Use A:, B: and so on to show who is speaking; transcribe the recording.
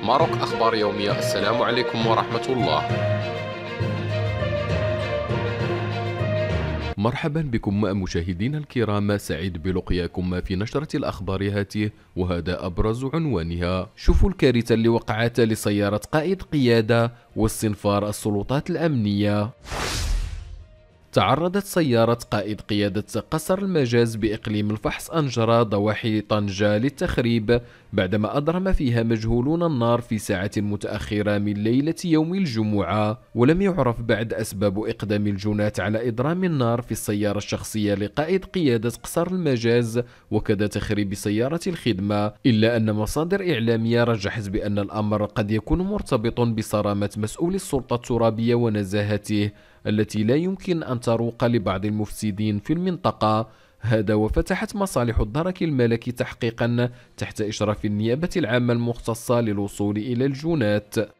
A: ماروك أخبار يومية. السلام عليكم ورحمة الله.
B: مرحبا بكم مشاهدينا الكرام، سعيد بلقياكم في نشرة الأخبار هاته، وهذا أبرز عنوانها. شوفوا الكارثة اللي وقعت لسيارة قائد قيادة واستنفار السلطات الأمنية. تعرضت سيارة قائد قيادة قصر المجاز بإقليم الفحص أنجرة ضواحي طنجة للتخريب بعدما أضرم فيها مجهولون النار في ساعة متأخرة من ليلة يوم الجمعة، ولم يعرف بعد أسباب إقدام الجناة على إضرام النار في السيارة الشخصية لقائد قيادة قصر المجاز وكذا تخريب سيارة الخدمة، إلا أن مصادر إعلامية رجحت بأن الأمر قد يكون مرتبط بصرامة مسؤول السلطة الترابية ونزاهته التي لا يمكن أن تروق لبعض المفسدين في المنطقة. هذا وفتحت مصالح الدرك الملكي تحقيقا تحت إشراف النيابة العامة المختصة للوصول إلى الجنات.